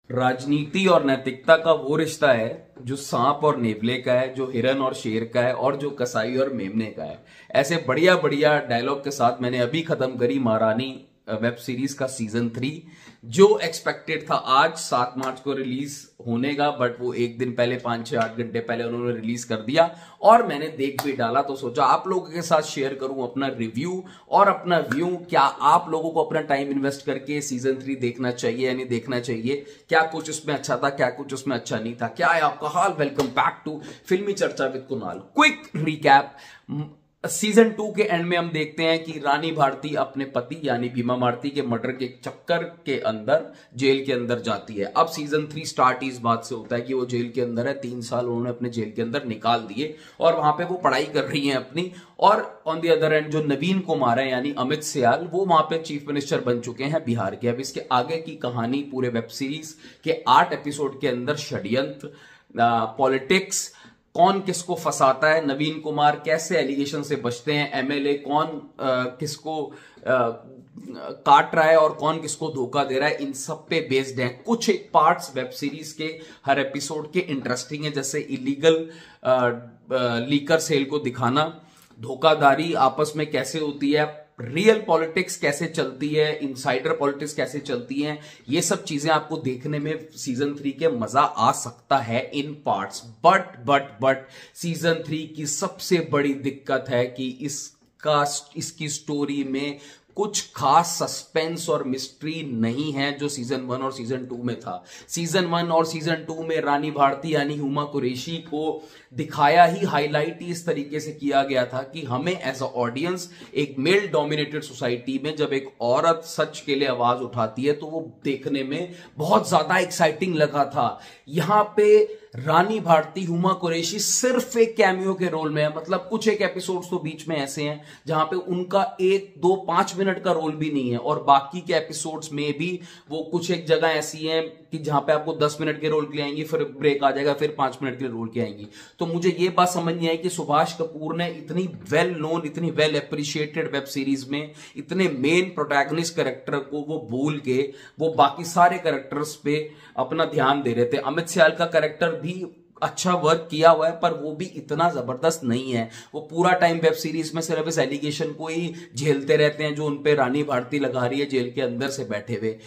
राजनीति और नैतिकता का वो रिश्ता है जो सांप और नेवले का है, जो हिरन और शेर का है, और जो कसाई और मेमने का है। ऐसे बढ़िया बढ़िया डायलॉग के साथ मैंने अभी खत्म करी महारानी वेब सीरीज का सीजन 3, जो एक्सपेक्टेड था आज 7 मार्च को रिलीज होने का, बट वो एक दिन पहले 5-6-8 घंटे पहले उन्होंने रिलीज कर दिया और मैंने देख भी डाला। तो सोचा आप लोगों के साथ शेयर करूं अपना रिव्यू और अपना व्यू। क्या आप लोगों को अपना टाइम इन्वेस्ट करके सीजन 3 देखना चाहिए या नहीं देखना चाहिए? क्या कुछ उसमें अच्छा था, क्या कुछ उसमें अच्छा नहीं था? क्या है आपका हाल? वेलकम बैक टू फिल्मी चर्चा with Kunal. Quick recap. Season 2 के एंड में हम देखते हैं कि रानी भारती अपने पति यानी भीमा मार्ती के मर्डर के चक्कर के अंदर जेल के अंदर जाती है। अब सीजन 3 स्टार्ट इस बात से होता है कि वो जेल के अंदर है, 3 साल उन्होंने अपने जेल के अंदर निकाल दिए और वहां पे वो पढ़ाई कर रही हैं अपनी। और ऑन द अदर एंड जो नवीन कुमार है यानी अमित सियाल, वो वहां पे चीफ मिनिस्टर बन चुके हैं बिहार के। अब इसके आगे की कहानी पूरे वेब सीरीज के 8 एपिसोड के अंदर षड्यंत्र, पॉलिटिक्स, कौन किसको फंसाता है, नवीन कुमार कैसे एलिगेशन से बचते हैं, एमएलए कौन किसको काट रहा है और कौन किसको धोखा दे रहा है, इन सब पे बेस्ड है। कुछ एक पार्ट्स वेब सीरीज के हर एपिसोड के इंटरेस्टिंग है, जैसे इलीगल लीकर सेल को दिखाना, धोखाधड़ी आपस में कैसे होती है, रियल पॉलिटिक्स कैसे चलती है, इनसाइडर पॉलिटिक्स कैसे चलती है, ये सब चीजें आपको देखने में सीजन 3 के मजा आ सकता है इन पार्ट्स। बट सीजन 3 की सबसे बड़ी दिक्कत है कि इसकी स्टोरी में कुछ खास सस्पेंस और मिस्ट्री नहीं है जो सीजन 1 और सीजन 2 में था। सीजन 1 और सीजन 2 में रानी भारती यानी हुमा कुरैशी को दिखाया ही, हाईलाइट ही इस तरीके से किया गया था कि हमें एज अ ऑडियंस एक मेल डोमिनेटेड सोसाइटी में जब एक औरत सच के लिए आवाज उठाती है तो वो देखने में बहुत ज्यादा एक्साइटिंग लगा था। यहां पे रानी भारती, हुमा कुरैशी सिर्फ एक कैमियो के रोल में है, मतलब कुछ एक एपिसोड्स तो बीच में ऐसे हैं जहां पे उनका 1-2-5 मिनट का रोल भी नहीं है, और बाकी के एपिसोड्स में भी वो कुछ एक जगह ऐसी हैं कि जहां पे आपको 10 मिनट के रोल के लिए आएंगी, फिर ब्रेक आ जाएगा, फिर 5 मिनट के रोल के आएंगी। तो मुझे ये बात समझ नहीं आई कि सुभाष कपूर ने इतनी वेल नोन, इतनी वेल एप्रिशिएटेड वेब सीरीज में इतने मेन प्रोटैगनिस्ट कैरेक्टर को वो भूल के वो बाकी सारे कैरेक्टर्स पे अपना ध्यान दे रहे थे। अमित सियाल का कैरेक्टर भी अच्छा वर्क किया हुआ है, पर वो भी इतना जबरदस्त नहीं है। वो पूरा टाइम वेब सीरीज में सिर्फ इस एलिगेशन को ही झेलते रहते हैं जो उनपे रानी भारती लगा रही है जेल के अंदर से बैठे हुए।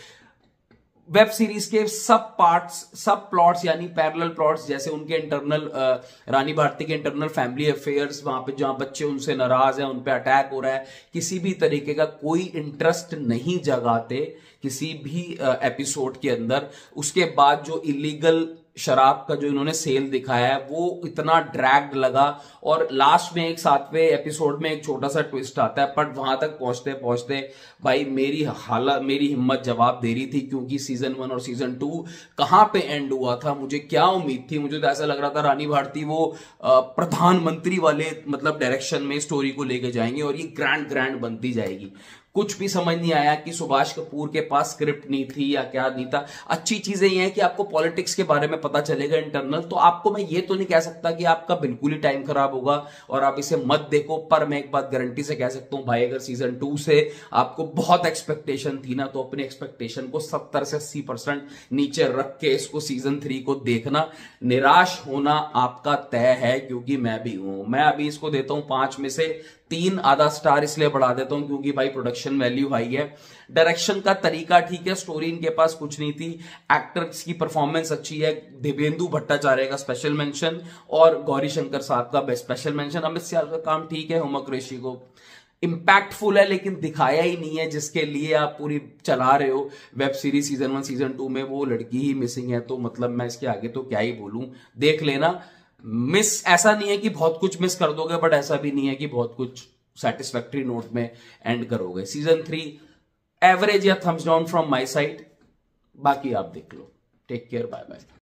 वेब सीरीज के सब पार्ट्स, सब प्लॉट्स यानी पैरेलल प्लॉट्स, जैसे उनके इंटरनल रानी भारती के इंटरनल फैमिली अफेयर्स, वहां पे जहां बच्चे उनसे नाराज हैं, उन पे अटैक हो रहा है, किसी भी तरीके का कोई इंटरेस्ट नहीं जगाते किसी भी एपिसोड के अंदर। उसके बाद जो इलीगल शराब का जो इन्होंने सेल दिखाया है वो इतना ड्रैग्ड लगा, और लास्ट में एक 7वें एपिसोड में एक छोटा सा ट्विस्ट आता है, बट वहां तक पहुंचते पहुंचते भाई मेरी हिम्मत जवाब दे रही थी, क्योंकि सीजन 1 और सीजन 2 कहां पे एंड हुआ था। मुझे क्या उम्मीद थी, मुझे तो ऐसा लग रहा था रानी भारती वो प्रधानमंत्री वाले मतलब डायरेक्शन में स्टोरी को लेके जाएंगे और ये ग्रैंड बनती जाएगी। कुछ भी समझ नहीं आया कि सुभाष कपूर के पास स्क्रिप्ट नहीं थी या क्या नहीं था। अच्छी चीजें ये है कि आपको पॉलिटिक्स के बारे में पता चलेगा इंटरनल, तो आपको मैं ये तो नहीं कह सकता कि आपका बिल्कुल ही टाइम खराब होगा और आप इसे मत देखो, पर मैं एक बात गारंटी से कह सकता हूं भाई, अगर सीजन 2 से आपको बहुत एक्सपेक्टेशन थी ना, तो अपने एक्सपेक्टेशन को 70 से 80% नीचे रख के इसको सीजन 3 को देखना। निराश होना आपका तय है, क्योंकि मैं भी हूं। मैं अभी इसको देता हूं 5 में से 3 आधा स्टार, इसलिए बढ़ा देता हूं क्योंकि भाई प्रोडक्शन वैल्यू हाई है, डायरेक्शन का तरीका ठीक है, स्टोरी इनके पास कुछ नहीं थी, एक्टर्स की परफॉर्मेंस अच्छी है, दिव्येंदु भट्टाचार्य का स्पेशल मेंशन और गौरी शंकर साहब का स्पेशल मेंशन, अमित सियाल का काम ठीक है, हुमा कुरैशी को इंपैक्टफुल है लेकिन दिखाया ही नहीं है जिसके लिए आप पूरी चला रहे हो वेब सीरीज। सीजन 1 सीजन 2 में वो लड़की ही मिसिंग है, तो मतलब मैं इसके आगे तो क्या ही बोलूं, देख लेना। मिस ऐसा नहीं है कि बहुत कुछ मिस कर दोगे, बट ऐसा भी नहीं है कि बहुत कुछ सेटिस्फैक्टरी नोट में एंड करोगे। सीजन 3 एवरेज या thumbs down from my side, बाकी आप देख लो। Take care, bye bye.